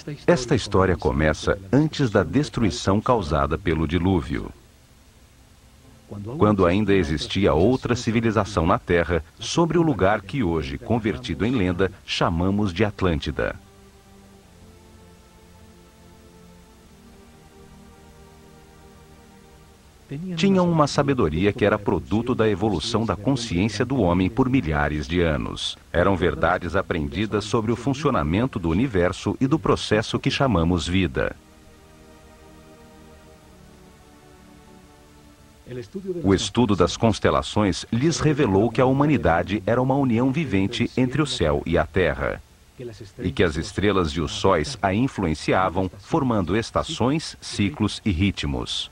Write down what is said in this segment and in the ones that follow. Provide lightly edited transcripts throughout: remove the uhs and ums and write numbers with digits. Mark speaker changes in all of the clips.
Speaker 1: Esta história começa antes da destruição causada pelo dilúvio, quando ainda existia outra civilização na Terra, sobre o lugar que hoje, convertido em lenda, chamamos de Atlântida. Tinham uma sabedoria que era produto da evolução da consciência do homem por milhares de anos. Eram verdades aprendidas sobre o funcionamento do universo e do processo que chamamos vida. O estudo das constelações lhes revelou que a humanidade era uma união vivente entre o céu e a terra, e que as estrelas e os sóis a influenciavam, formando estações, ciclos e ritmos.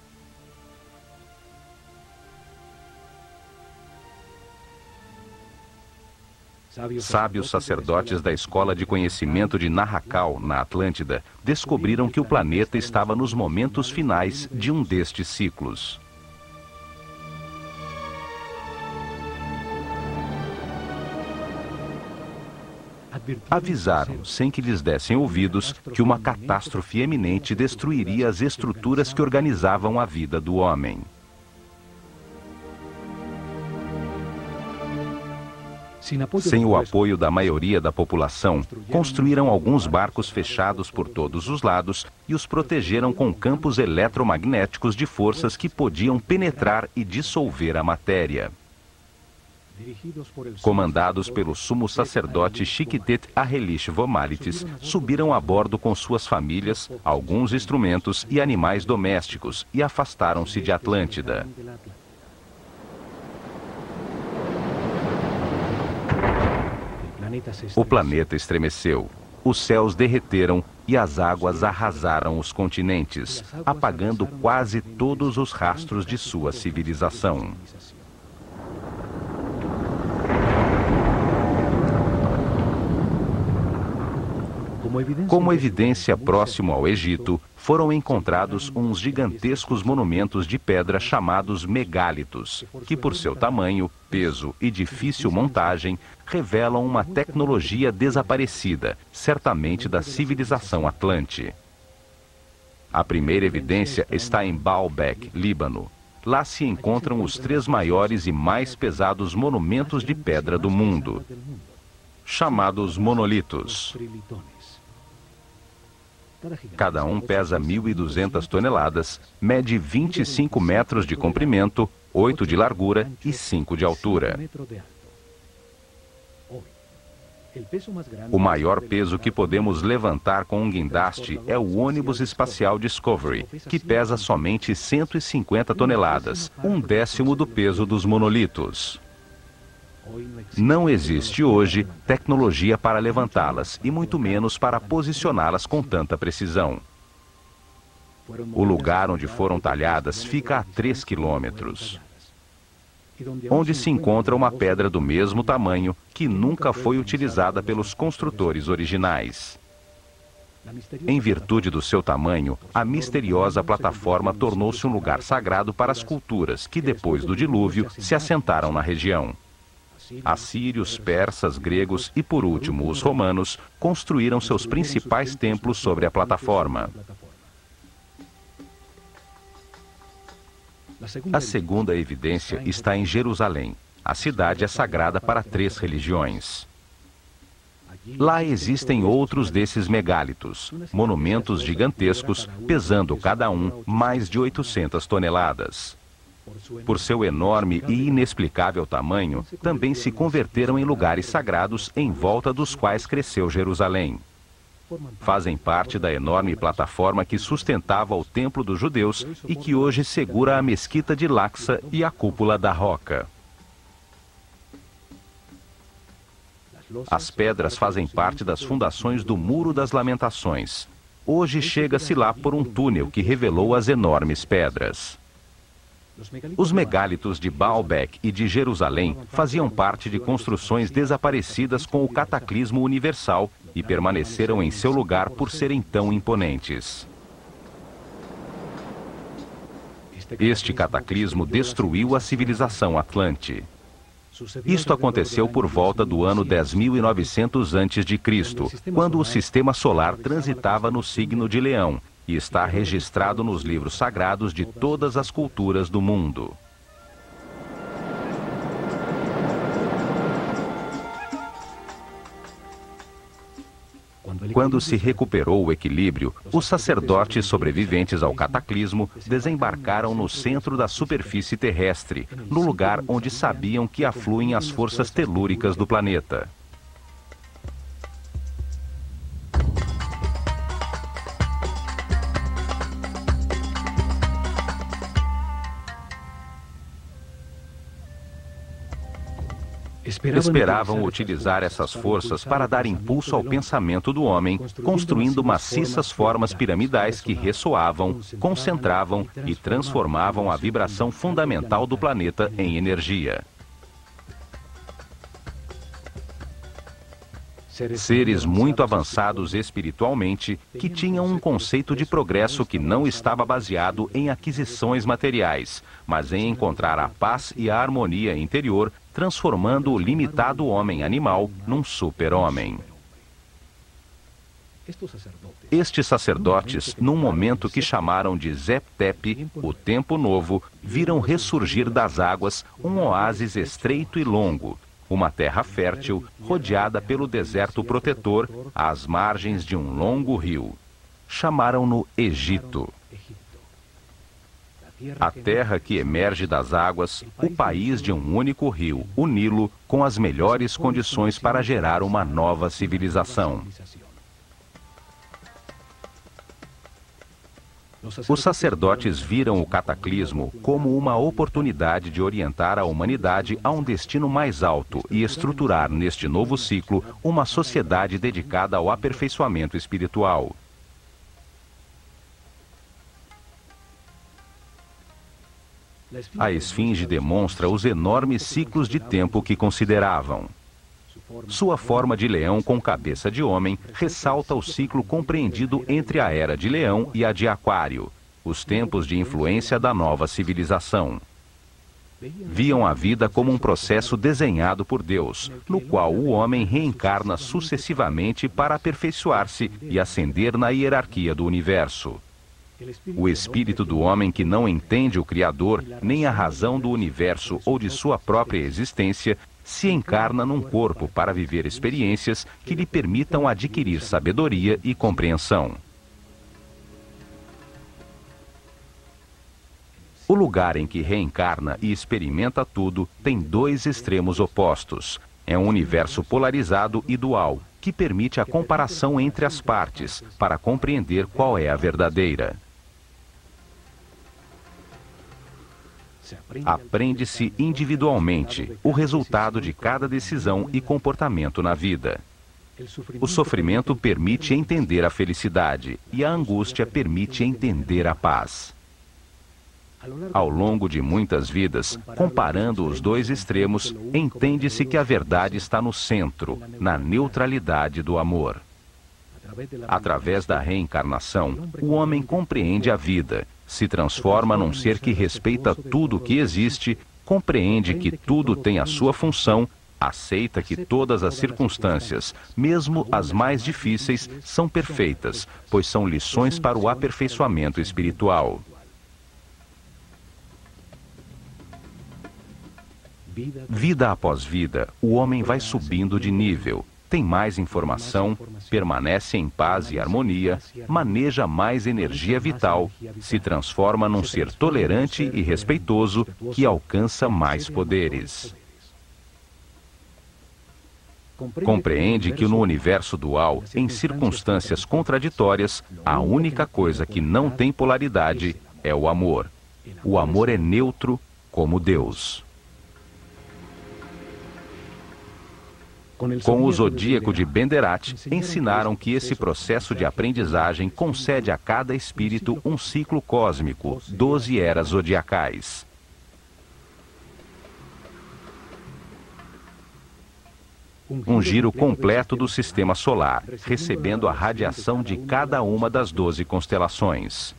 Speaker 1: Sábios sacerdotes da Escola de Conhecimento de Narrakal, na Atlântida, descobriram que o planeta estava nos momentos finais de um destes ciclos. Avisaram, sem que lhes dessem ouvidos, que uma catástrofe eminente destruiria as estruturas que organizavam a vida do homem. Sem o apoio da maioria da população, construíram alguns barcos fechados por todos os lados e os protegeram com campos eletromagnéticos de forças que podiam penetrar e dissolver a matéria. Comandados pelo sumo sacerdote Chiquitet Arelish Vomalitis, subiram a bordo com suas famílias, alguns instrumentos e animais domésticos e afastaram-se de Atlântida. O planeta estremeceu, os céus derreteram e as águas arrasaram os continentes, apagando quase todos os rastros de sua civilização. Como evidência próximo ao Egito, foram encontrados uns gigantescos monumentos de pedra chamados megálitos, que por seu tamanho, peso e difícil montagem, revelam uma tecnologia desaparecida, certamente da civilização Atlante. A primeira evidência está em Baalbek, Líbano. Lá se encontram os 3 maiores e mais pesados monumentos de pedra do mundo, chamados monolitos. Cada um pesa 1.200 toneladas, mede 25 metros de comprimento, 8 de largura e 5 de altura. O maior peso que podemos levantar com um guindaste é o ônibus espacial Discovery, que pesa somente 150 toneladas, 1/10 do peso dos monolitos. Não existe hoje tecnologia para levantá-las e muito menos para posicioná-las com tanta precisão. O lugar onde foram talhadas fica a 3 quilômetros, onde se encontra uma pedra do mesmo tamanho que nunca foi utilizada pelos construtores originais. Em virtude do seu tamanho, a misteriosa plataforma tornou-se um lugar sagrado para as culturas que, depois do dilúvio, se assentaram na região. Assírios, persas, gregos e, por último, os romanos construíram seus principais templos sobre a plataforma. A segunda evidência está em Jerusalém. A cidade é sagrada para 3 religiões. Lá existem outros desses megálitos, monumentos gigantescos, pesando cada um mais de 800 toneladas. Por seu enorme e inexplicável tamanho, também se converteram em lugares sagrados em volta dos quais cresceu Jerusalém. Fazem parte da enorme plataforma que sustentava o templo dos judeus e que hoje segura a mesquita de Al-Aqsa e a cúpula da Roca. As pedras fazem parte das fundações do Muro das Lamentações. Hoje chega-se lá por um túnel que revelou as enormes pedras. Os megálitos de Baalbek e de Jerusalém faziam parte de construções desaparecidas com o cataclismo universal e permaneceram em seu lugar por serem tão imponentes. Este cataclismo destruiu a civilização Atlante. Isto aconteceu por volta do ano 10.900 a.C., quando o sistema solar transitava no signo de Leão, e está registrado nos livros sagrados de todas as culturas do mundo. Quando se recuperou o equilíbrio, os sacerdotes sobreviventes ao cataclismo desembarcaram no centro da superfície terrestre, no lugar onde sabiam que afluem as forças telúricas do planeta. Esperavam utilizar essas forças para dar impulso ao pensamento do homem, construindo maciças formas piramidais que ressoavam, concentravam e transformavam a vibração fundamental do planeta em energia. Seres muito avançados espiritualmente, que tinham um conceito de progresso que não estava baseado em aquisições materiais, mas em encontrar a paz e a harmonia interior, transformando o limitado homem animal num super-homem. Estes sacerdotes, num momento que chamaram de Zep-Tep, o tempo novo, viram ressurgir das águas um oásis estreito e longo, uma terra fértil, rodeada pelo deserto protetor, às margens de um longo rio. Chamaram-no Egito. A terra que emerge das águas, o país de um único rio, o Nilo, com as melhores condições para gerar uma nova civilização. Os sacerdotes viram o cataclismo como uma oportunidade de orientar a humanidade a um destino mais alto e estruturar neste novo ciclo uma sociedade dedicada ao aperfeiçoamento espiritual. A esfinge demonstra os enormes ciclos de tempo que consideravam. Sua forma de leão com cabeça de homem ressalta o ciclo compreendido entre a Era de Leão e a de Aquário, os tempos de influência da nova civilização. Viam a vida como um processo desenhado por Deus, no qual o homem reencarna sucessivamente para aperfeiçoar-se e ascender na hierarquia do universo. O espírito do homem que não entende o Criador, nem a razão do universo ou de sua própria existência, se encarna num corpo para viver experiências que lhe permitam adquirir sabedoria e compreensão. O lugar em que reencarna e experimenta tudo tem dois extremos opostos. É um universo polarizado e dual, que permite a comparação entre as partes, para compreender qual é a verdadeira. Aprende-se individualmente o resultado de cada decisão e comportamento na vida. O sofrimento permite entender a felicidade e a angústia permite entender a paz. Ao longo de muitas vidas, comparando os dois extremos, entende-se que a verdade está no centro, na neutralidade do amor. Através da reencarnação, o homem compreende a vida, se transforma num ser que respeita tudo o que existe, compreende que tudo tem a sua função, aceita que todas as circunstâncias, mesmo as mais difíceis, são perfeitas, pois são lições para o aperfeiçoamento espiritual. Vida após vida, o homem vai subindo de nível, tem mais informação, permanece em paz e harmonia, maneja mais energia vital, se transforma num ser tolerante e respeitoso que alcança mais poderes. Compreende que no universo dual, em circunstâncias contraditórias, a única coisa que não tem polaridade é o amor. O amor é neutro como Deus. Com o Zodíaco de Benderat, ensinaram que esse processo de aprendizagem concede a cada espírito um ciclo cósmico, 12 eras zodiacais. Um giro completo do sistema solar, recebendo a radiação de cada uma das 12 constelações.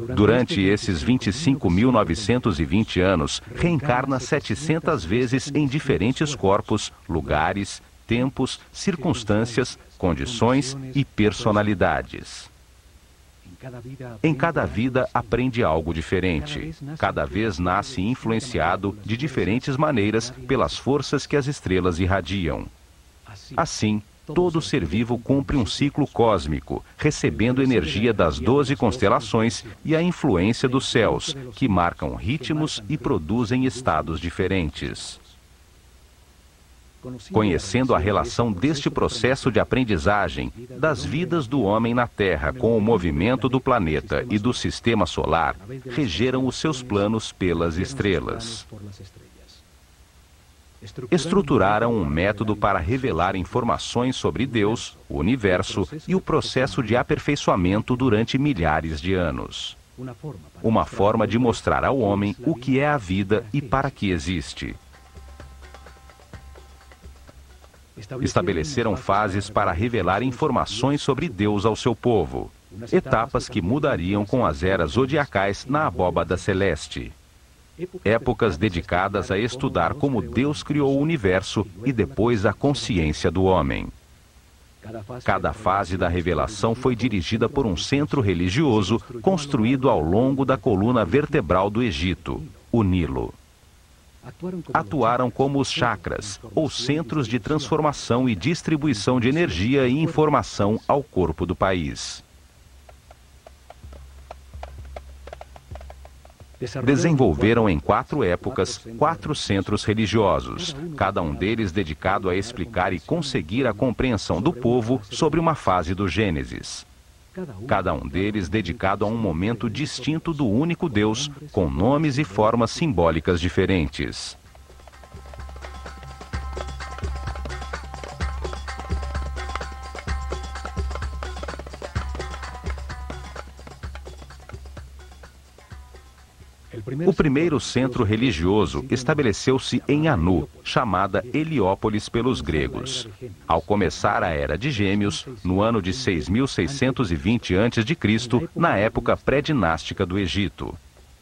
Speaker 1: Durante esses 25.920 anos, reencarna 700 vezes em diferentes corpos, lugares, tempos, circunstâncias, condições e personalidades. Em cada vida aprende algo diferente. Cada vez nasce influenciado de diferentes maneiras pelas forças que as estrelas irradiam. Assim, todo ser vivo cumpre um ciclo cósmico, recebendo energia das 12 constelações e a influência dos céus, que marcam ritmos e produzem estados diferentes. Conhecendo a relação deste processo de aprendizagem, das vidas do homem na Terra com o movimento do planeta e do sistema solar, regeram os seus planos pelas estrelas. Estruturaram um método para revelar informações sobre Deus, o universo e o processo de aperfeiçoamento durante milhares de anos. Uma forma de mostrar ao homem o que é a vida e para que existe. Estabeleceram fases para revelar informações sobre Deus ao seu povo. Etapas que mudariam com as eras zodiacais na abóbada celeste. Épocas dedicadas a estudar como Deus criou o universo e depois a consciência do homem. Cada fase da revelação foi dirigida por um centro religioso construído ao longo da coluna vertebral do Egito, o Nilo. Atuaram como os chakras, ou centros de transformação e distribuição de energia e informação ao corpo do país. Desenvolveram em 4 épocas 4 centros religiosos, cada um deles dedicado a explicar e conseguir a compreensão do povo sobre uma fase do Gênesis. Cada um deles dedicado a um momento distinto do único Deus, com nomes e formas simbólicas diferentes. O primeiro centro religioso estabeleceu-se em Anu, chamada Heliópolis pelos gregos. Ao começar a Era de Gêmeos, no ano de 6.620 a.C., na época pré-dinástica do Egito.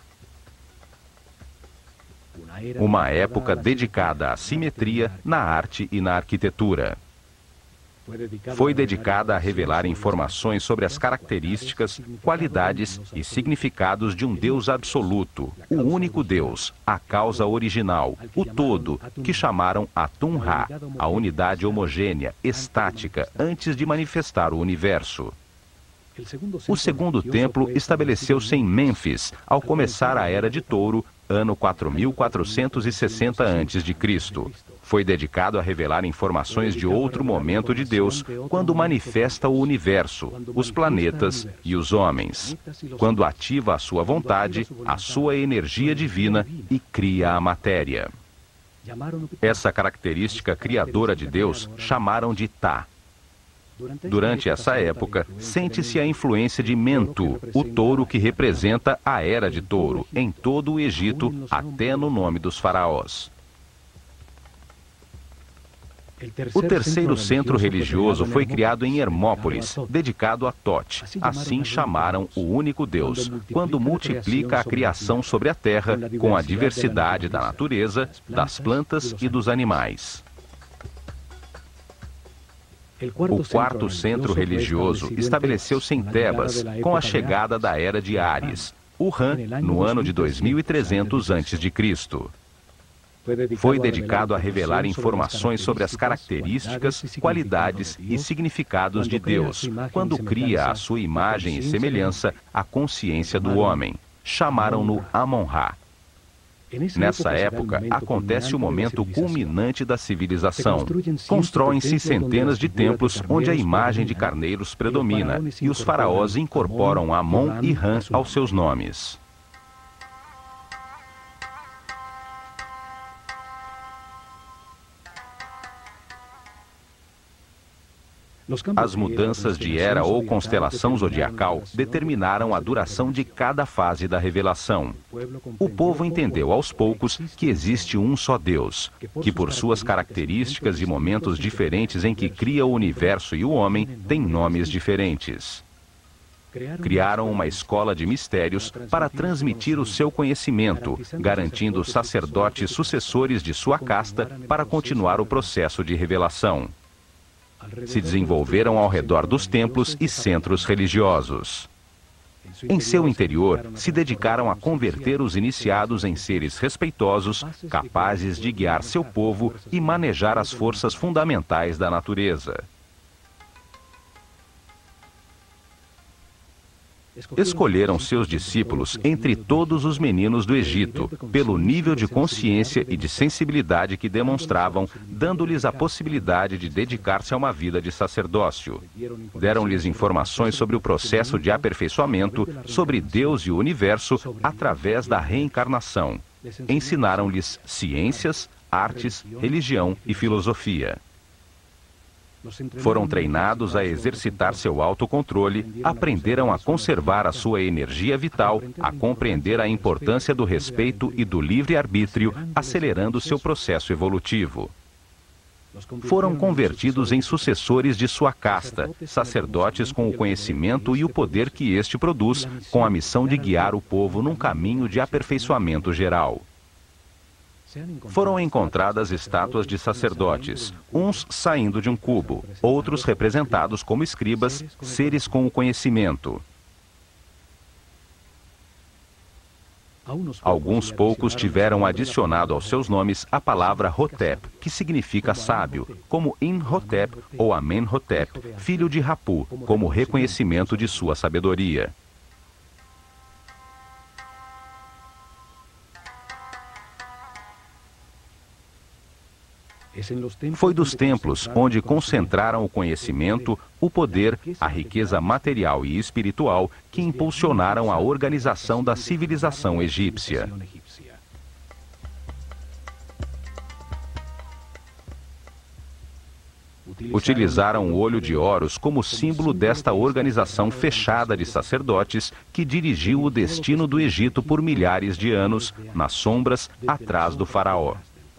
Speaker 1: Uma época dedicada à simetria na arte e na arquitetura. Foi dedicada a revelar informações sobre as características, qualidades e significados de um Deus absoluto, o único Deus, a causa original, o todo, que chamaram Atum-Ra, a unidade homogênea, estática, antes de manifestar o universo. O segundo templo estabeleceu-se em Mênfis, ao começar a Era de Touro, ano 4.460 a.C. Foi dedicado a revelar informações de outro momento de Deus, quando manifesta o universo, os planetas e os homens, quando ativa a sua vontade, a sua energia divina e cria a matéria. Essa característica criadora de Deus chamaram de Tá. Durante essa época, sente-se a influência de Mentu, o touro que representa a Era de Touro, em todo o Egito, até no nome dos faraós. O terceiro centro religioso foi criado em Hermópolis, dedicado a Thoth. Assim chamaram o único Deus, quando multiplica a criação sobre a terra com a diversidade da natureza, das plantas e dos animais. O quarto centro religioso estabeleceu-se em Tebas, com a chegada da Era de Áries, o Ram, no ano de 2300 a.C. Foi dedicado a revelar informações sobre as características, qualidades e significados de Deus, quando cria à sua imagem e semelhança a consciência do homem. Chamaram-no Amon-Ra. Nessa época, acontece o momento culminante da civilização. Constroem-se centenas de templos onde a imagem de carneiros predomina e os faraós incorporam Amon e Ram aos seus nomes. As mudanças de era ou constelação zodiacal determinaram a duração de cada fase da revelação. O povo entendeu aos poucos que existe um só Deus, que por suas características e momentos diferentes em que cria o universo e o homem, tem nomes diferentes. Criaram uma escola de mistérios para transmitir o seu conhecimento, garantindo sacerdotes sucessores de sua casta para continuar o processo de revelação. Se desenvolveram ao redor dos templos e centros religiosos. Em seu interior, se dedicaram a converter os iniciados em seres respeitosos, capazes de guiar seu povo e manejar as forças fundamentais da natureza. Escolheram seus discípulos entre todos os meninos do Egito, pelo nível de consciência e de sensibilidade que demonstravam, dando-lhes a possibilidade de dedicar-se a uma vida de sacerdócio. Deram-lhes informações sobre o processo de aperfeiçoamento, sobre Deus e o universo, através da reencarnação. Ensinaram-lhes ciências, artes, religião e filosofia. Foram treinados a exercitar seu autocontrole, aprenderam a conservar a sua energia vital, a compreender a importância do respeito e do livre-arbítrio, acelerando seu processo evolutivo. Foram convertidos em sucessores de sua casta, sacerdotes com o conhecimento e o poder que este produz, com a missão de guiar o povo num caminho de aperfeiçoamento geral. Foram encontradas estátuas de sacerdotes, uns saindo de um cubo, outros representados como escribas, seres com o conhecimento. Alguns poucos tiveram adicionado aos seus nomes a palavra Hotep, que significa sábio, como Imhotep ou Amenhotep, filho de Rapu, como reconhecimento de sua sabedoria. Foi dos templos onde concentraram o conhecimento, o poder, a riqueza material e espiritual que impulsionaram a organização da civilização egípcia. Utilizaram o olho de Horus como símbolo desta organização fechada de sacerdotes que dirigiu o destino do Egito por milhares de anos, nas sombras, atrás do faraó.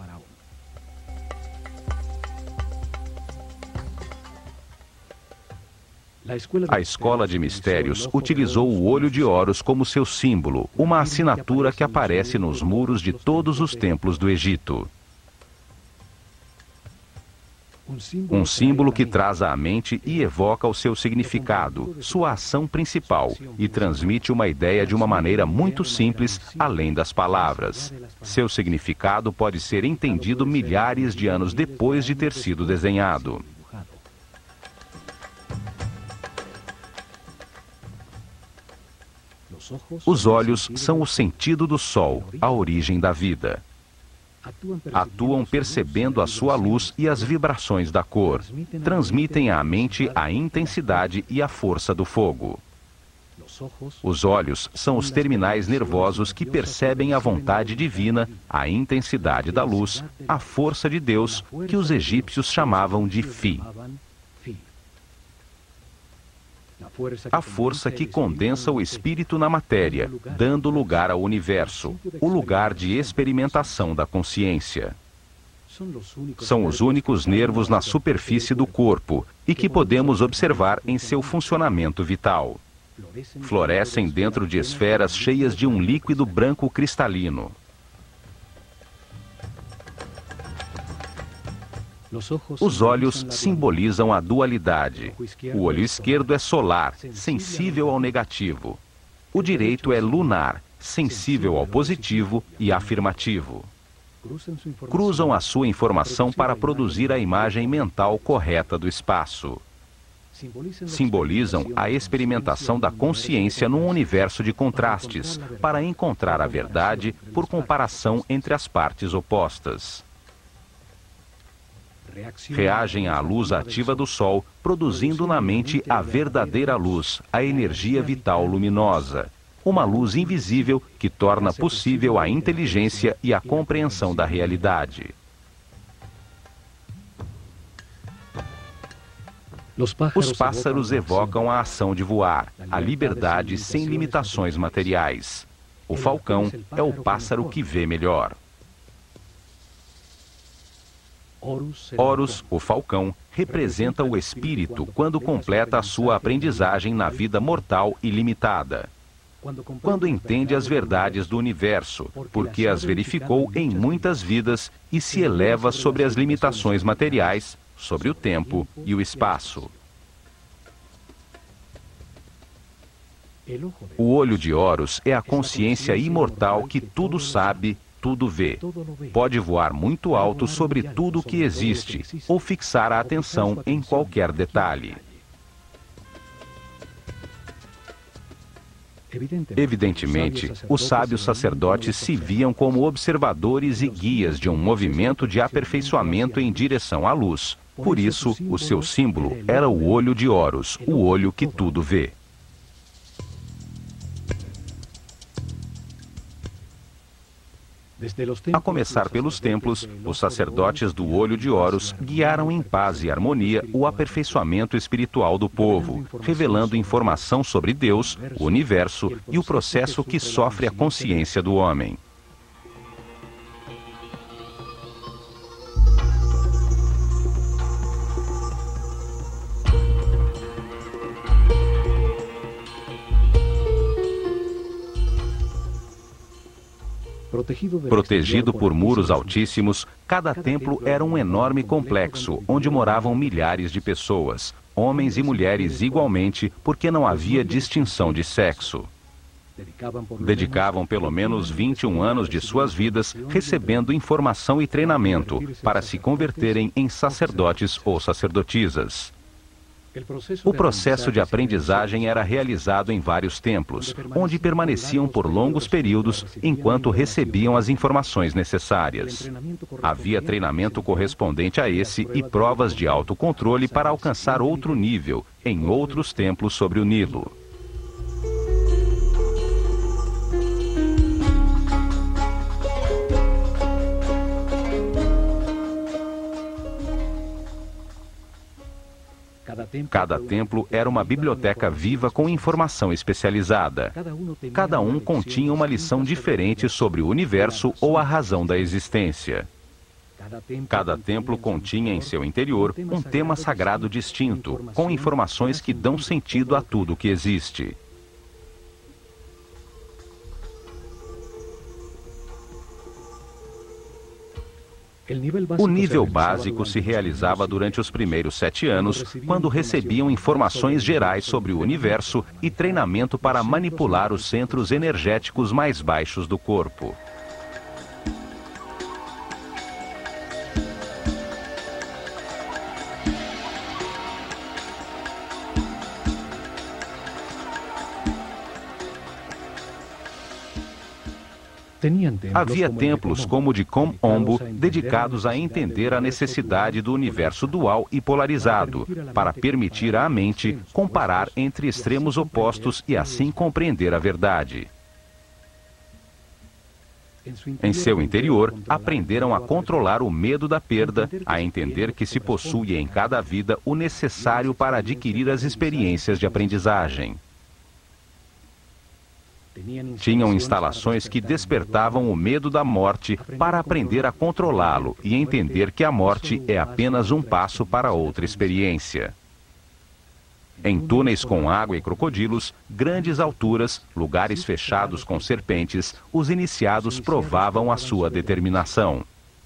Speaker 1: A escola de mistérios utilizou o olho de Horus como seu símbolo, uma assinatura que aparece nos muros de todos os templos do Egito. Um símbolo que traz à mente e evoca o seu significado, sua ação principal, e transmite uma ideia de uma maneira muito simples, além das palavras. Seu significado pode ser entendido milhares de anos depois de ter sido desenhado. Os olhos são o sentido do sol, a origem da vida. Atuam percebendo a sua luz e as vibrações da cor. Transmitem à mente a intensidade e a força do fogo. Os olhos são os terminais nervosos que percebem a vontade divina, a intensidade da luz, a força de Deus, que os egípcios chamavam de Fi. A força que condensa o espírito na matéria, dando lugar ao universo, o lugar de experimentação da consciência. São os únicos nervos na superfície do corpo e que podemos observar em seu funcionamento vital. Florescem dentro de esferas cheias de um líquido branco cristalino. Os olhos simbolizam a dualidade. O olho esquerdo é solar, sensível ao negativo. O direito é lunar, sensível ao positivo e afirmativo. Cruzam a sua informação para produzir a imagem mental correta do espaço. Simbolizam a experimentação da consciência num universo de contrastes, para encontrar a verdade por comparação entre as partes opostas. Reagem à luz ativa do Sol, produzindo na mente a verdadeira luz, a energia vital luminosa. Uma luz invisível que torna possível a inteligência e a compreensão da realidade. Os pássaros evocam a ação de voar, a liberdade sem limitações materiais. O falcão é o pássaro que vê melhor. Horus, o falcão, representa o espírito quando completa a sua aprendizagem na vida mortal e limitada. Quando entende as verdades do universo, porque as verificou em muitas vidas e se eleva sobre as limitações materiais, sobre o tempo e o espaço. O olho de Horus é a consciência imortal que tudo sabe, tudo vê. Pode voar muito alto sobre tudo o que existe, ou fixar a atenção em qualquer detalhe. Evidentemente, os sábios sacerdotes se viam como observadores e guias de um movimento de aperfeiçoamento em direção à luz. Por isso, o seu símbolo era o olho de Horus, o olho que tudo vê. A começar pelos templos, os sacerdotes do olho de Horus guiaram em paz e harmonia o aperfeiçoamento espiritual do povo, revelando informação sobre Deus, o universo e o processo que sofre a consciência do homem. Protegido por muros altíssimos, cada templo era um enorme complexo, onde moravam milhares de pessoas, homens e mulheres igualmente, porque não havia distinção de sexo. Dedicavam pelo menos 21 anos de suas vidas recebendo informação e treinamento para se converterem em sacerdotes ou sacerdotisas. O processo de aprendizagem era realizado em vários templos, onde permaneciam por longos períodos enquanto recebiam as informações necessárias. Havia treinamento correspondente a esse e provas de autocontrole para alcançar outro nível em outros templos sobre o Nilo. Cada templo era uma biblioteca viva com informação especializada. Cada um continha uma lição diferente sobre o universo ou a razão da existência. Cada templo continha em seu interior um tema sagrado distinto, com informações que dão sentido a tudo que existe. O nível básico se realizava durante os primeiros 7 anos, quando recebiam informações gerais sobre o universo e treinamento para manipular os centros energéticos mais baixos do corpo. Havia templos como o de Kom-Ombo dedicados a entender a necessidade do universo dual e polarizado, para permitir à mente comparar entre extremos opostos e assim compreender a verdade. Em seu interior, aprenderam a controlar o medo da perda, a entender que se possui em cada vida o necessário para adquirir as experiências de aprendizagem. Tinham instalações que despertavam o medo da morte para aprender a controlá-lo e entender que a morte é apenas um passo para outra experiência. Em túneis com água e crocodilos, grandes alturas, lugares fechados com serpentes, os iniciados provavam a sua determinação.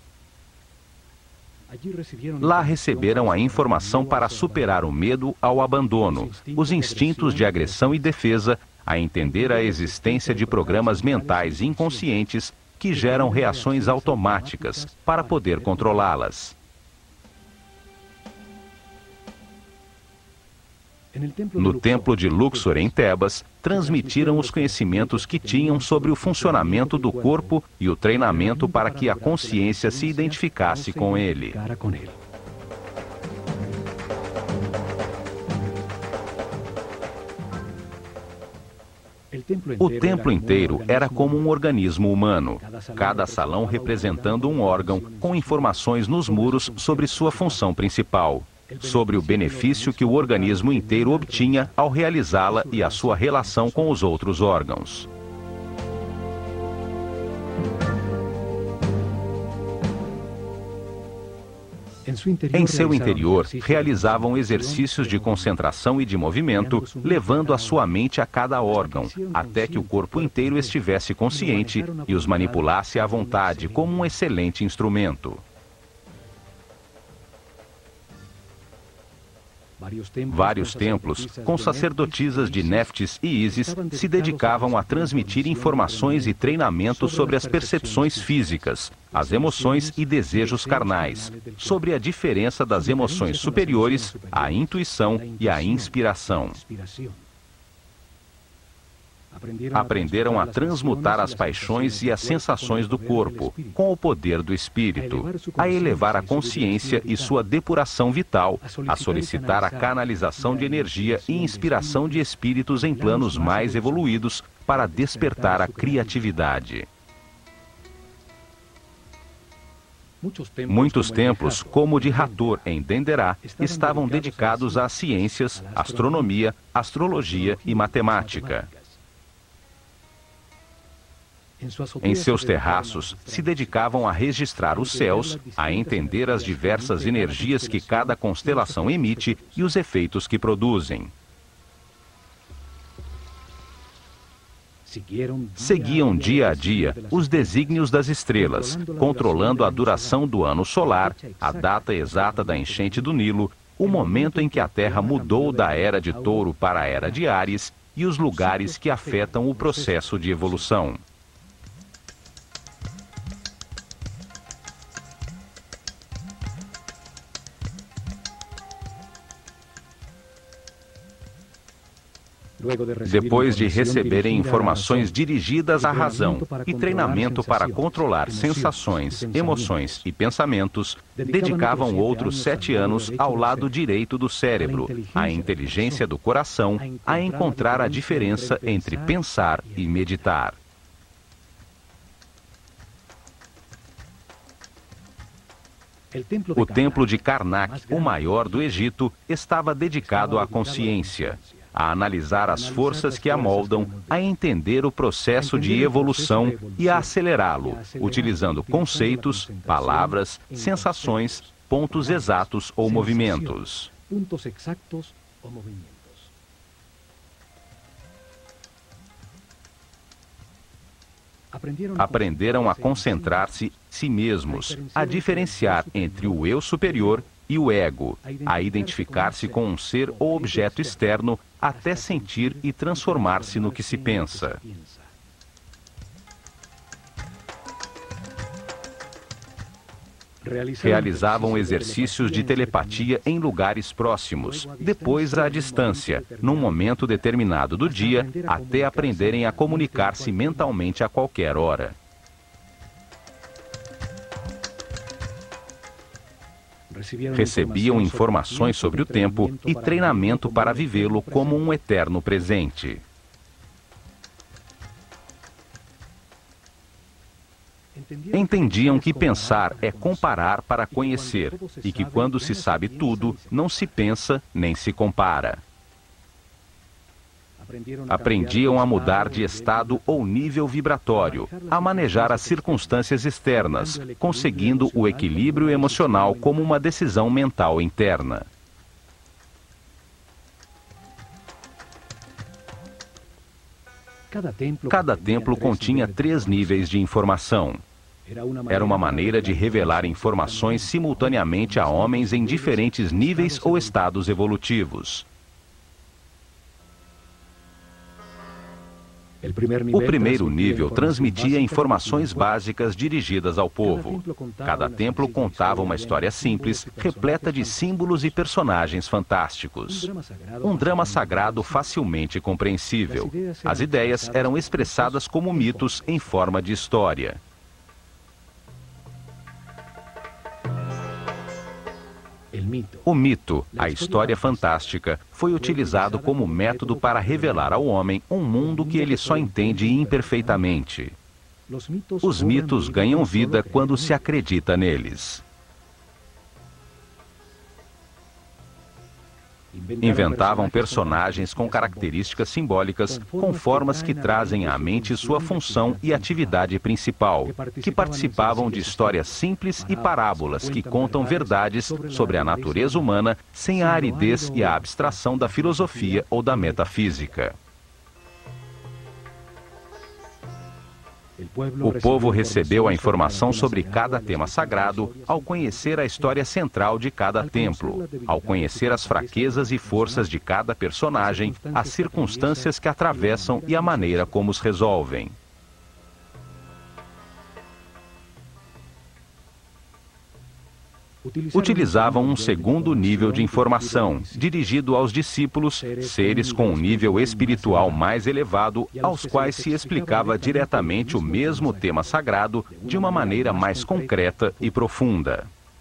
Speaker 1: Lá receberam a informação para superar o medo ao abandono, os instintos de agressão e defesa, a entender a existência de programas mentais inconscientes que geram reações automáticas para poder controlá-las. No templo de Luxor, em Tebas, transmitiram os conhecimentos que tinham sobre o funcionamento do corpo e o treinamento para que a consciência se identificasse com ele. O templo inteiro era como um organismo humano, cada salão representando um órgão com informações nos muros sobre sua função principal, sobre o benefício que o organismo inteiro obtinha ao realizá-la e a sua relação com os outros órgãos. Em seu interior, realizavam exercícios de concentração e de movimento, levando a sua mente a cada órgão, até que o corpo inteiro estivesse consciente e os manipulasse à vontade, como um excelente instrumento. Vários templos, com sacerdotisas de Néftis e Ísis, se dedicavam a transmitir informações e treinamentos sobre as percepções físicas, as emoções e desejos carnais, sobre a diferença das emoções superiores, a intuição e a inspiração. Aprenderam a transmutar as paixões e as sensações do corpo, com o poder do espírito, a elevar a consciência e sua depuração vital, a solicitar a canalização de energia e inspiração de espíritos em planos mais evoluídos para despertar a criatividade. Muitos templos, como o de Hathor, em Denderah, estavam dedicados às ciências, astronomia, astrologia e matemática. Em seus terraços, se dedicavam a registrar os céus, a entender as diversas energias que cada constelação emite e os efeitos que produzem. Seguiam dia a dia os desígnios das estrelas, controlando a duração do ano solar, a data exata da enchente do Nilo, o momento em que a Terra mudou da Era de Touro para a Era de Áries e os lugares que afetam o processo de evolução. Depois de receberem informações dirigidas à razão e treinamento para controlar sensações, emoções e pensamentos, dedicavam outros 7 anos ao lado direito do cérebro, à inteligência do coração, a encontrar a diferença entre pensar e meditar. O templo de Karnak, o maior do Egito, estava dedicado à consciência, a analisar as forças que a moldam, a entender o processo de evolução e a acelerá-lo, utilizando conceitos, palavras, sensações, pontos exatos ou movimentos. Aprenderam a concentrar-se em si mesmos, a diferenciar entre o eu superior e o ego, a identificar-se com um ser ou objeto externo até sentir e transformar-se no que se pensa. Realizavam exercícios de telepatia em lugares próximos, depois à distância, num momento determinado do dia, até aprenderem a comunicar-se mentalmente a qualquer hora. Recebiam informações sobre o tempo e treinamento para vivê-lo como um eterno presente. Entendiam que pensar é comparar para conhecer e que quando se sabe tudo, não se pensa nem se compara. Aprendiam a mudar de estado ou nível vibratório, a manejar as circunstâncias externas, conseguindo o equilíbrio emocional como uma decisão mental interna. Cada templo continha 3 níveis de informação. Era uma maneira de revelar informações simultaneamente a homens em diferentes níveis ou estados evolutivos. O primeiro nível transmitia informações básicas dirigidas ao povo. Cada templo contava uma história simples, repleta de símbolos e personagens fantásticos. Um drama sagrado facilmente compreensível. As ideias eram expressadas como mitos em forma de história. O mito, a história fantástica, foi utilizado como método para revelar ao homem um mundo que ele só entende imperfeitamente. Os mitos ganham vida quando se acredita neles. Inventavam personagens com características simbólicas, com formas que trazem à mente sua função e atividade principal, que participavam de histórias simples e parábolas que contam verdades sobre a natureza humana sem a aridez e a abstração da filosofia ou da metafísica. O povo recebeu a informação sobre cada tema sagrado ao conhecer a história central de cada templo, ao conhecer as fraquezas e forças de cada personagem, as circunstâncias que atravessam e a maneira como os resolvem. Utilizavam um segundo nível de informação, dirigido aos discípulos, seres com um nível espiritual mais elevado, aos quais se explicava diretamente o mesmo tema sagrado de uma maneira mais concreta e profunda.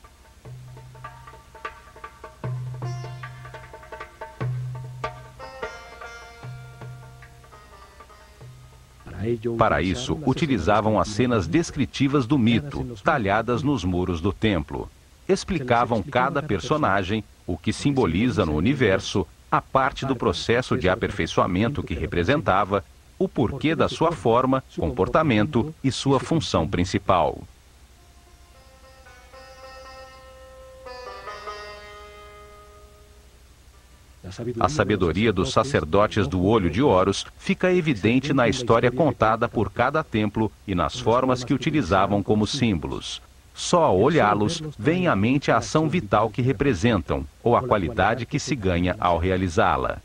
Speaker 1: Para isso, utilizavam as cenas descritivas do mito, talhadas nos muros do templo. Explicavam cada personagem, o que simboliza no universo, a parte do processo de aperfeiçoamento que representava, o porquê da sua forma, comportamento e sua função principal. A sabedoria dos sacerdotes do Olho de Horus fica evidente na história contada por cada templo e nas formas que utilizavam como símbolos. Só ao olhá-los, vem à mente a ação vital que representam, ou a qualidade que se ganha ao realizá-la.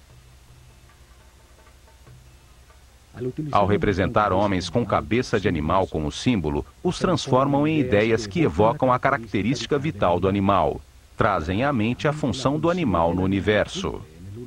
Speaker 1: Ao representar homens com cabeça de animal como símbolo, os transformam em ideias que evocam a característica vital do animal. Trazem à mente a função do animal no universo.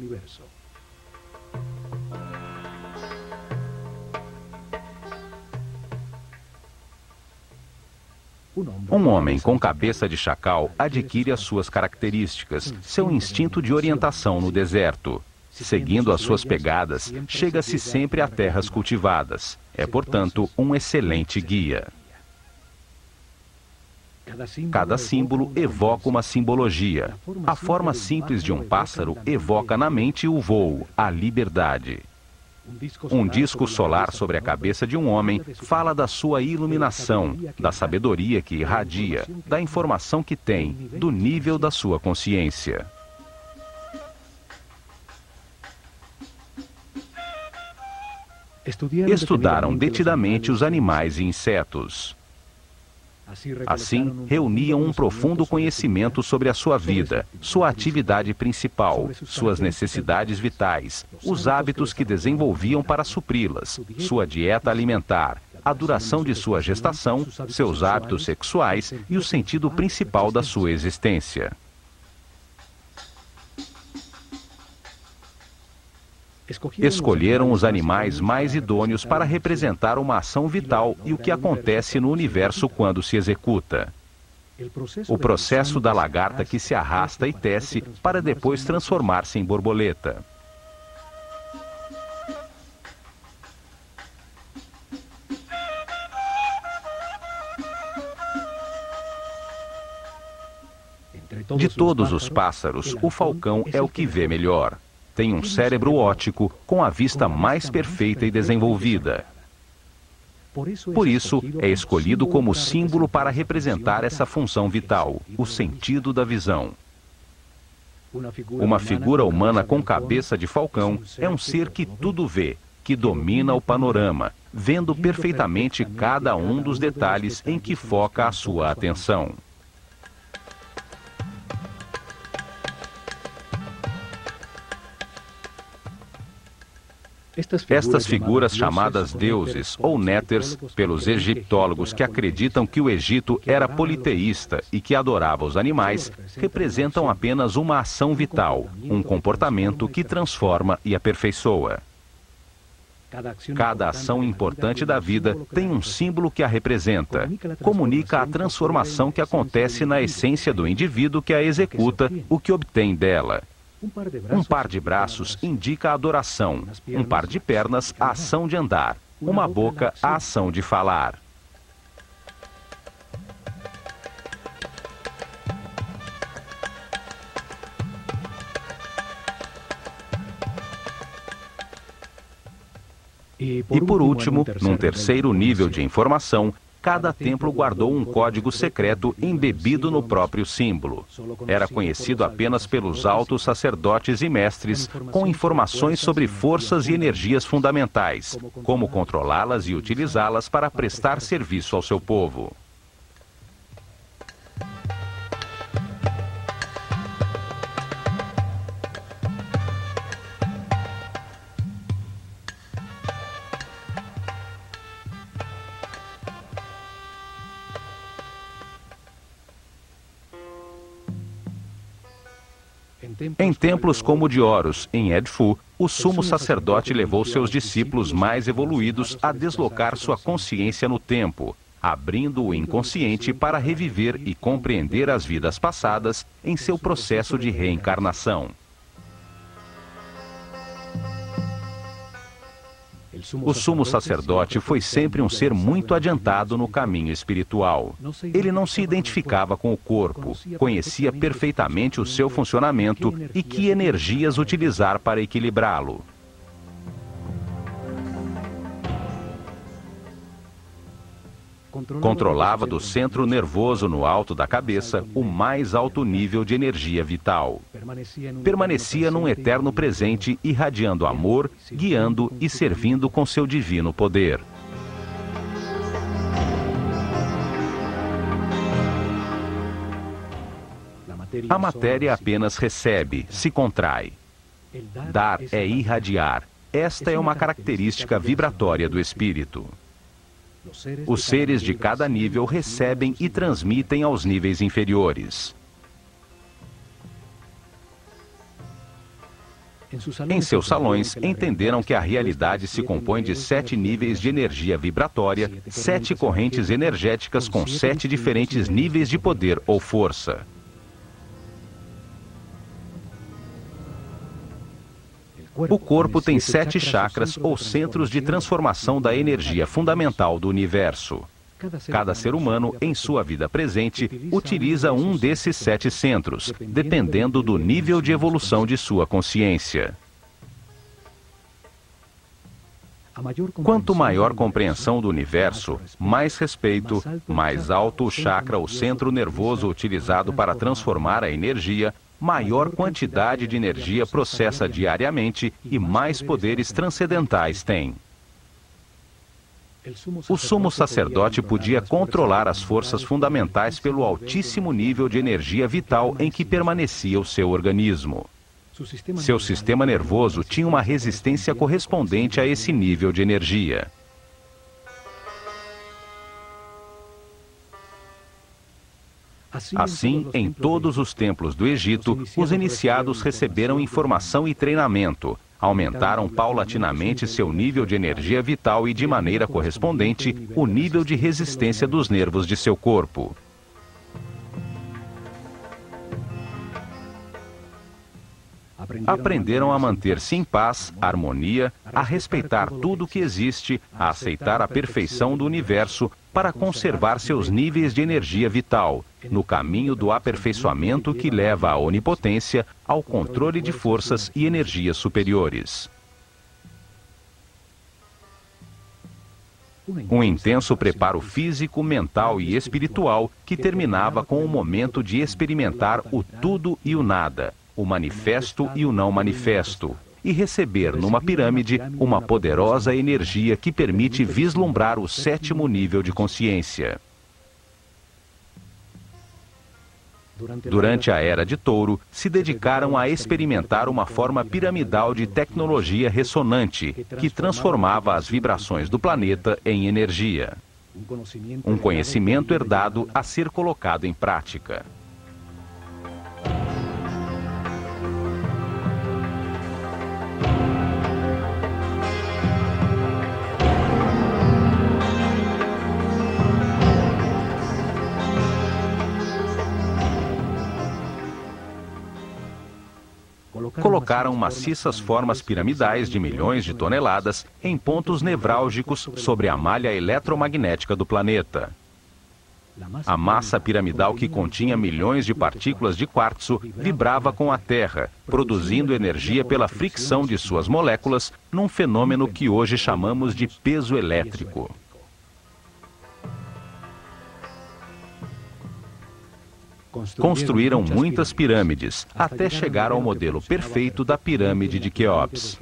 Speaker 1: Um homem com cabeça de chacal adquire as suas características, seu instinto de orientação no deserto. Seguindo as suas pegadas, chega-se sempre a terras cultivadas. É, portanto, um excelente guia. Cada símbolo evoca uma simbologia. A forma simples de um pássaro evoca na mente o voo, a liberdade. Um disco solar sobre a cabeça de um homem fala da sua iluminação, da sabedoria que irradia, da informação que tem, do nível da sua consciência. Estudaram detidamente os animais e insetos. Assim, reuniam um profundo conhecimento sobre a sua vida, sua atividade principal, suas necessidades vitais, os hábitos que desenvolviam para supri-las, sua dieta alimentar, a duração de sua gestação, seus hábitos sexuais e o sentido principal da sua existência. Escolheram os animais mais idôneos para representar uma ação vital e o que acontece no universo quando se executa. O processo da lagarta que se arrasta e tece para depois transformar-se em borboleta. De todos os pássaros, o falcão é o que vê melhor. Tem um cérebro óptico com a vista mais perfeita e desenvolvida. Por isso, é escolhido como símbolo para representar essa função vital, o sentido da visão. Uma figura humana com cabeça de falcão é um ser que tudo vê, que domina o panorama, vendo perfeitamente cada um dos detalhes em que foca a sua atenção. Estas figuras chamadas deuses ou néters, pelos egiptólogos que acreditam que o Egito era politeísta e que adorava os animais, representam apenas uma ação vital, um comportamento que transforma e aperfeiçoa. Cada ação importante da vida tem um símbolo que a representa, comunica a transformação que acontece na essência do indivíduo que a executa, o que obtém dela. Um par de braços indica a adoração, um par de pernas a ação de andar, uma boca a ação de falar. E por último, num terceiro nível de informação, cada templo guardou um código secreto embebido no próprio símbolo. Era conhecido apenas pelos altos sacerdotes e mestres, com informações sobre forças e energias fundamentais, como controlá-las e utilizá-las para prestar serviço ao seu povo. Em templos como o de Horus, em Edfu, o sumo sacerdote levou seus discípulos mais evoluídos a deslocar sua consciência no tempo, abrindo o inconsciente para reviver e compreender as vidas passadas em seu processo de reencarnação. O sumo sacerdote foi sempre um ser muito adiantado no caminho espiritual. Ele não se identificava com o corpo, conhecia perfeitamente o seu funcionamento e que energias utilizar para equilibrá-lo. Controlava do centro nervoso no alto da cabeça o mais alto nível de energia vital. Permanecia num eterno presente, irradiando amor, guiando e servindo com seu divino poder. A matéria apenas recebe, se contrai. Dar é irradiar. Esta é uma característica vibratória do espírito. Os seres de cada nível recebem e transmitem aos níveis inferiores. Em seus salões, entenderam que a realidade se compõe de 7 níveis de energia vibratória, 7 correntes energéticas com 7 diferentes níveis de poder ou força. O corpo tem 7 chakras ou centros de transformação da energia fundamental do universo. Cada ser humano, em sua vida presente, utiliza um desses 7 centros, dependendo do nível de evolução de sua consciência. Quanto maior compreensão do universo, mais respeito, mais alto o chakra ou centro nervoso utilizado para transformar a energia, maior quantidade de energia processa diariamente e mais poderes transcendentais tem. O sumo sacerdote podia controlar as forças fundamentais pelo altíssimo nível de energia vital em que permanecia o seu organismo. Seu sistema nervoso tinha uma resistência correspondente a esse nível de energia. Assim, em todos os templos do Egito, os iniciados receberam informação e treinamento, aumentaram paulatinamente seu nível de energia vital e, de maneira correspondente, o nível de resistência dos nervos de seu corpo. Aprenderam a manter-se em paz, harmonia, a respeitar tudo o que existe, a aceitar a perfeição do universo, para conservar seus níveis de energia vital, no caminho do aperfeiçoamento que leva à onipotência, ao controle de forças e energias superiores. Um intenso preparo físico, mental e espiritual que terminava com o momento de experimentar o tudo e o nada, o manifesto e o não manifesto, e receber numa pirâmide uma poderosa energia que permite vislumbrar o 7º nível de consciência. Durante a Era de Touro, se dedicaram a experimentar uma forma piramidal de tecnologia ressonante, que transformava as vibrações do planeta em energia. Um conhecimento herdado a ser colocado em prática. Colocaram maciças formas piramidais de milhões de toneladas em pontos nevrálgicos sobre a malha eletromagnética do planeta. A massa piramidal, que continha milhões de partículas de quartzo, vibrava com a Terra, produzindo energia pela fricção de suas moléculas, num fenômeno que hoje chamamos de peso elétrico. Construíram muitas pirâmides, até chegar ao modelo perfeito da pirâmide de Quéops.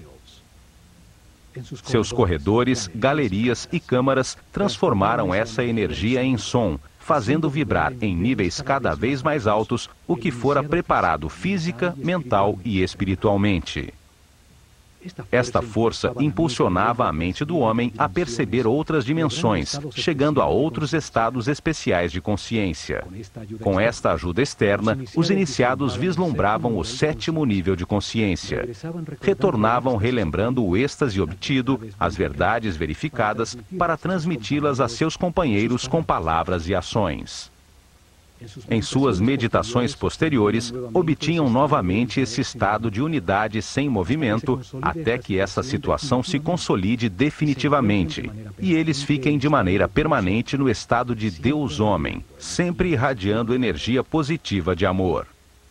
Speaker 1: Seus corredores, galerias e câmaras transformaram essa energia em som, fazendo vibrar em níveis cada vez mais altos o que fora preparado física, mental e espiritualmente. Esta força impulsionava a mente do homem a perceber outras dimensões, chegando a outros estados especiais de consciência. Com esta ajuda externa, os iniciados vislumbravam o 7º nível de consciência. Retornavam relembrando o êxtase obtido, as verdades verificadas, para transmiti-las a seus companheiros com palavras e ações. Em suas meditações posteriores, obtinham novamente esse estado de unidade sem movimento, até que essa situação se consolide definitivamente, e eles fiquem de maneira permanente no estado de Deus-Homem, sempre irradiando energia positiva de amor.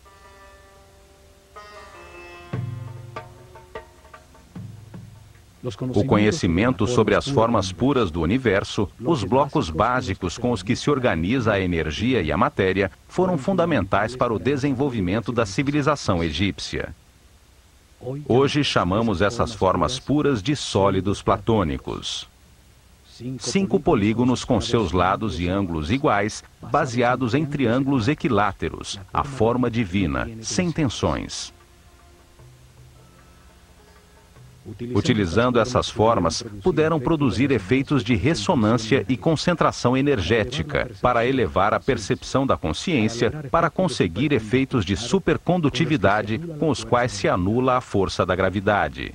Speaker 1: O conhecimento sobre as formas puras do universo, os blocos básicos com os que se organiza a energia e a matéria, foram fundamentais para o desenvolvimento da civilização egípcia. Hoje chamamos essas formas puras de sólidos platônicos. 5 polígonos com seus lados e ângulos iguais, baseados em triângulos equiláteros, a forma divina, sem tensões. Utilizando essas formas, puderam produzir efeitos de ressonância e concentração energética para elevar a percepção da consciência, para conseguir efeitos de supercondutividade com os quais se anula a força da gravidade.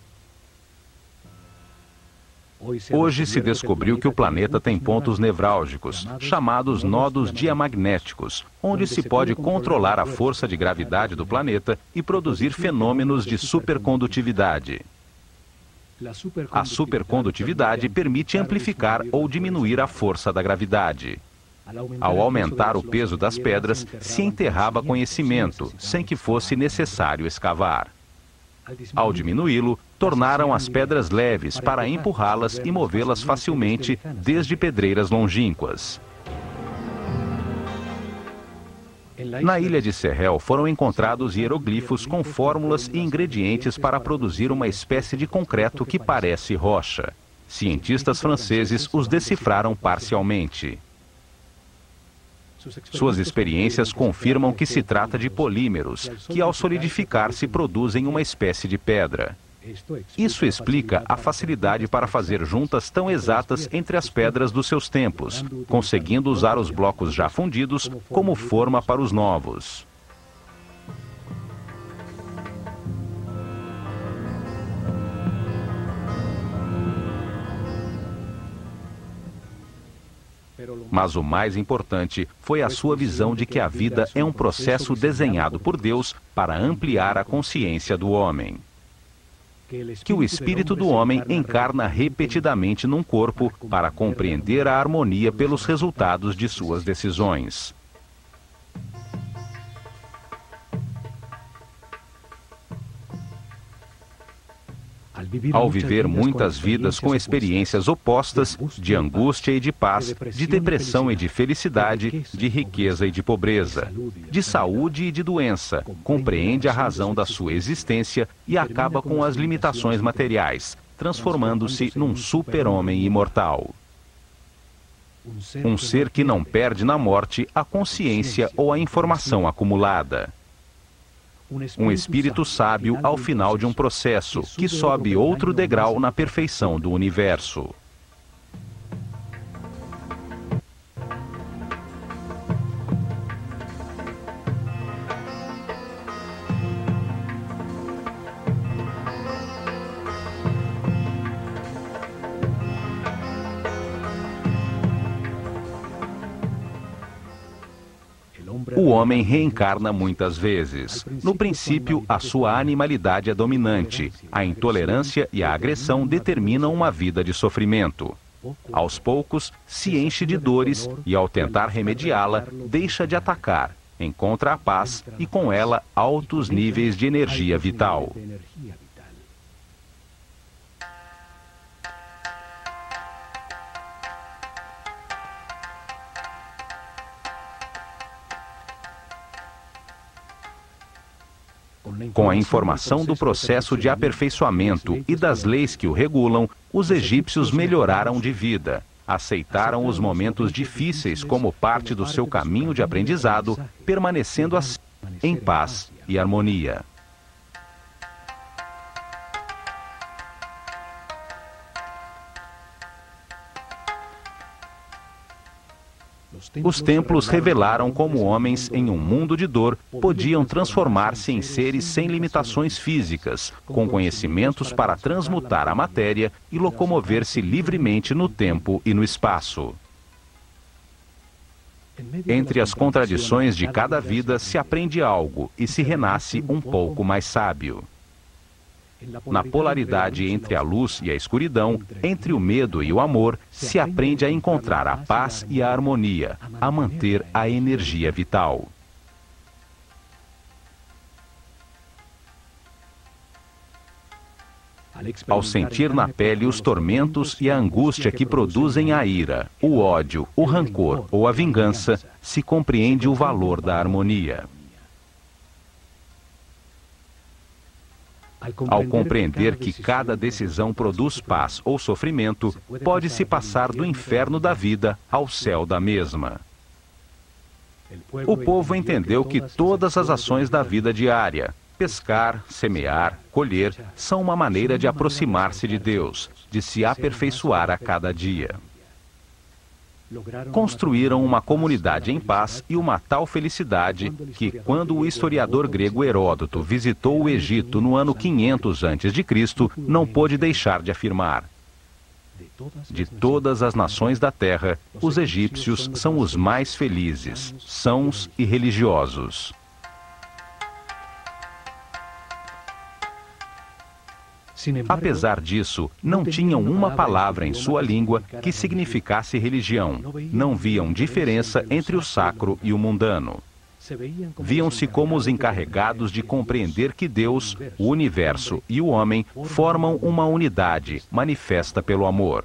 Speaker 1: Hoje se descobriu que o planeta tem pontos nevrálgicos, chamados nodos diamagnéticos, onde se pode controlar a força de gravidade do planeta e produzir fenômenos de supercondutividade. A supercondutividade permite amplificar ou diminuir a força da gravidade. Ao aumentar o peso das pedras, se enterrava conhecimento, sem que fosse necessário escavar. Ao diminuí-lo, tornaram as pedras leves para empurrá-las e movê-las facilmente, desde pedreiras longínquas. Na ilha de Sehel foram encontrados hieroglifos com fórmulas e ingredientes para produzir uma espécie de concreto que parece rocha. Cientistas franceses os decifraram parcialmente. Suas experiências confirmam que se trata de polímeros, que ao solidificar-se produzem uma espécie de pedra. Isso explica a facilidade para fazer juntas tão exatas entre as pedras dos seus tempos, conseguindo usar os blocos já fundidos como forma para os novos. Mas o mais importante foi a sua visão de que a vida é um processo desenhado por Deus para ampliar a consciência do homem. Que o espírito do homem encarna repetidamente num corpo para compreender a harmonia pelos resultados de suas decisões. Ao viver muitas vidas com experiências opostas, de angústia e de paz, de depressão e de felicidade, de riqueza e de pobreza, de saúde e de doença, compreende a razão da sua existência e acaba com as limitações materiais, transformando-se num super-homem imortal. Um ser que não perde na morte a consciência ou a informação acumulada. Um espírito sábio ao final de um processo, que sobe outro degrau na perfeição do universo. O homem reencarna muitas vezes. No princípio, a sua animalidade é dominante. A intolerância e a agressão determinam uma vida de sofrimento. Aos poucos, se enche de dores e, ao tentar remediá-la, deixa de atacar, encontra a paz e, com ela, altos níveis de energia vital. Com a informação do processo de aperfeiçoamento e das leis que o regulam, os egípcios melhoraram de vida. Aceitaram os momentos difíceis como parte do seu caminho de aprendizado, permanecendo assim em paz e harmonia. Os templos revelaram como homens em um mundo de dor podiam transformar-se em seres sem limitações físicas, com conhecimentos para transmutar a matéria e locomover-se livremente no tempo e no espaço. Entre as contradições de cada vida se aprende algo e se renasce um pouco mais sábio. Na polaridade entre a luz e a escuridão, entre o medo e o amor, se aprende a encontrar a paz e a harmonia, a manter a energia vital. Ao sentir na pele os tormentos e a angústia que produzem a ira, o ódio, o rancor ou a vingança, se compreende o valor da harmonia. Ao compreender que cada decisão produz paz ou sofrimento, pode-se passar do inferno da vida ao céu da mesma. O povo entendeu que todas as ações da vida diária, pescar, semear, colher, são uma maneira de aproximar-se de Deus, de se aperfeiçoar a cada dia. Construíram uma comunidade em paz e uma tal felicidade que, quando o historiador grego Heródoto visitou o Egito no ano 500 a.C., não pôde deixar de afirmar: de todas as nações da terra, os egípcios são os mais felizes, sãos e religiosos. Apesar disso, não tinham uma palavra em sua língua que significasse religião. Não viam diferença entre o sacro e o mundano. Viam-se como os encarregados de compreender que Deus, o universo e o homem formam uma unidade manifesta pelo amor.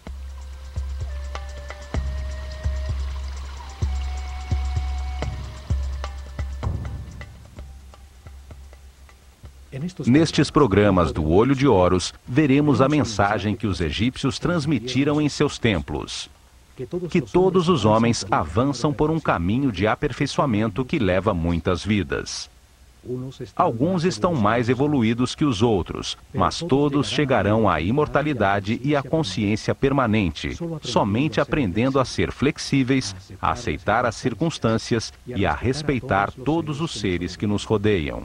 Speaker 1: Nestes programas do Olho de Horus, veremos a mensagem que os egípcios transmitiram em seus templos: que todos os homens avançam por um caminho de aperfeiçoamento que leva muitas vidas. Alguns estão mais evoluídos que os outros, mas todos chegarão à imortalidade e à consciência permanente, somente aprendendo a ser flexíveis, a aceitar as circunstâncias e a respeitar todos os seres que nos rodeiam.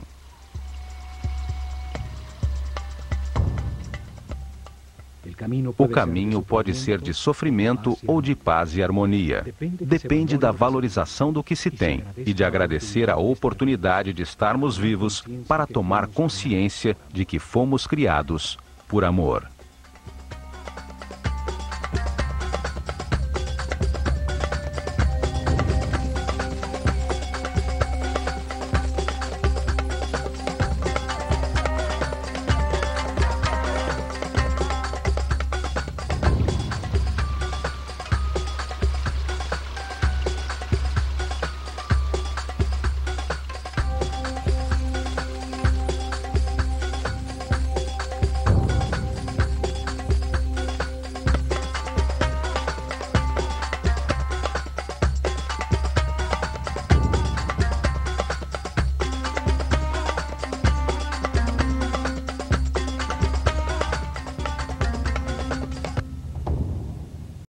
Speaker 1: O caminho pode ser de sofrimento ou de paz e harmonia. Depende da valorização do que se tem e de agradecer a oportunidade de estarmos vivos para tomar consciência de que fomos criados por amor.